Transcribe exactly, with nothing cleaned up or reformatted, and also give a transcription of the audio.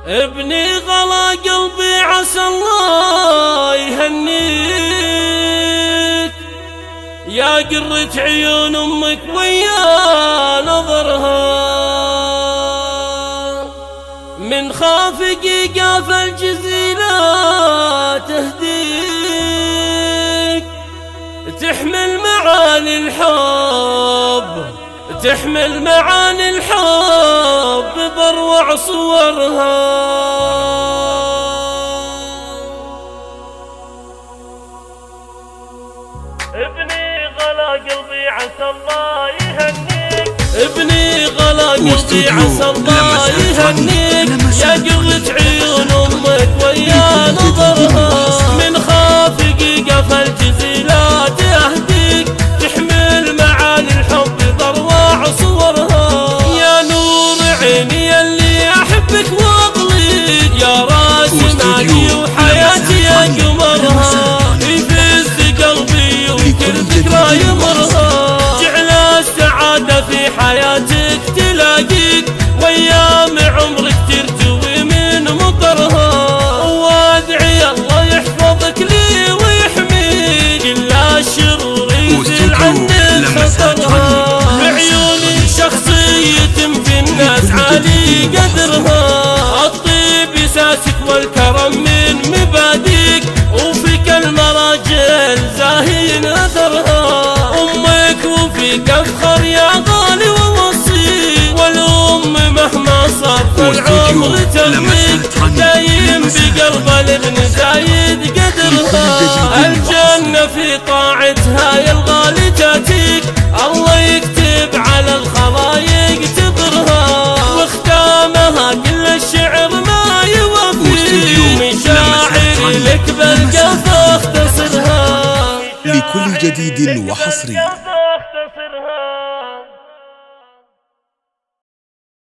ابني غلا قلبي عسى الله يهنيك، يا قرة عيون امك ويا نظرها، من خافقي قاف الجزيرة تهديك، تحمل معاني الحب تحمل معاني الحب بروع صورها. ابني غلا قلبي عسى الله يهنيك، ابني غلا قلبي عسى الله يهنيك، يا قرة عيون امك ويا نظرها، من خافقي قف الجزيلة تهديك، تحمل معاني الحب بروع صورها، يا نور عيني اللي احبك واضليك، يا راسي مالي وحياتي يا قمرها، يفز قلبي وكل ذكرى يمرها، جعل السعادة في حياتك تلاقيك، وايام عمرك ترتوي من مطرها، وادعي الله يحفظك لي ويحميك، الا الشرور يزيل عنك خطرها، بعيوني شخصية في الناس عالي قدرها، الطيب اساسك والكرم من مباديك، وفيك المراجل زاهين اثرها، امك وفيك افخر يا غالي ووصي، والام مهما صار في العمر ترميك، دايم بقلب الابن زايد قدرها، الجنة في طاعتها يا الغالي تاتيك، الله يكتب على الخلايق تبرها، واختامها كل الشعر ما يوفي، مشاعري لك بالقفا اختصرها. لكل جديد وحصري